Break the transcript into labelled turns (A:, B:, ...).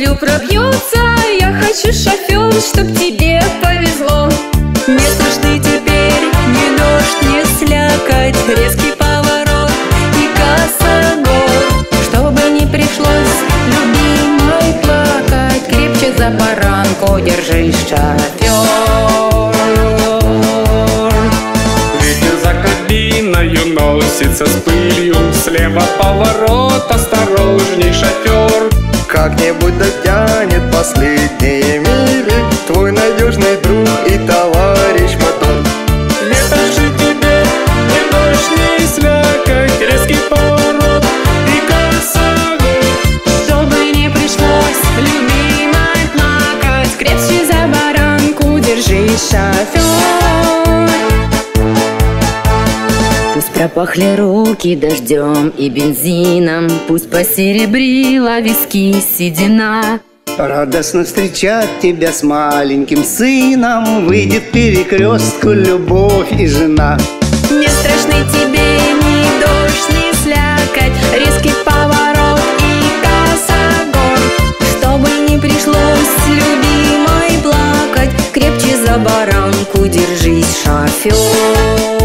A: тобою пробьется. Я хочу, шофер, чтоб тебе повезло. Не страшны теперь ни дождь, ни слякоть, резкий поворот и косогор. Чтобы не пришлось любимой плакать, крепче за баранку держись, шофер.
B: Ветер за кабиною носится с пылью, слева поворот, осторожней, шофер.
C: Как-нибудь дотянет последние мили твой надежный друг и товарищ мотор.
B: Лето же тебе, ни дождь, ни слякоть, резкий поворот и косогор.
A: Чтобы не пришлось любимой плакать, крепче за баранку держись, шофер. Пусть пропахли руки дождем и бензином, пусть посеребрила виски седина.
C: Радостно встречать тебя с маленьким сыном выйдет к перекрестку любовь и жена.
A: Не страшны тебе ни дождь, ни слякоть, резкий поворот и косогор. Чтобы не пришлось любимой плакать, крепче за баранку держись, шофер.